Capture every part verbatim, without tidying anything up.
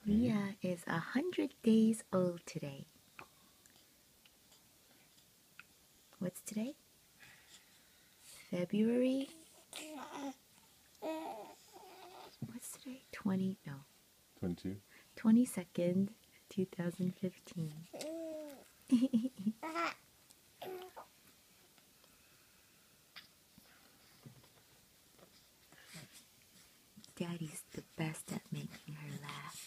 Leah is a hundred days old today. What's today? February? What's today? twenty, no. twenty-two. twenty-second, two thousand fifteen. Daddy's the best at making her laugh.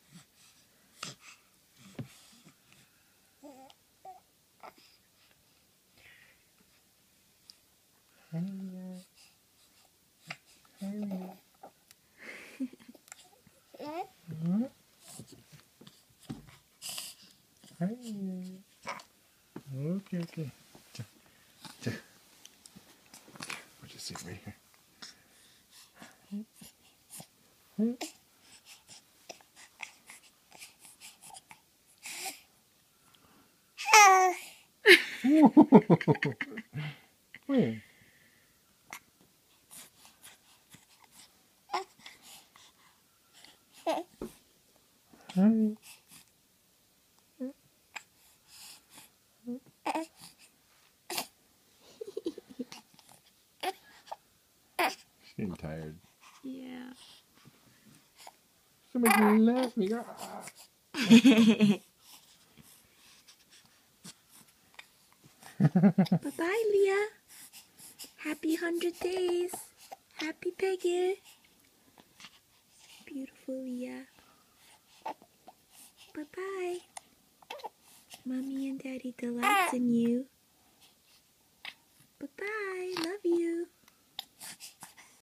Okay, okay. Ch ch I'll just sit right here. Where? Hi. She's getting tired. Yeah. Somebody left me. Bye-bye, Leah. Happy hundred days. Happy Peggy. Beautiful Leah. Bye-bye. Mommy and Daddy delights in you. Bye-bye. Love you.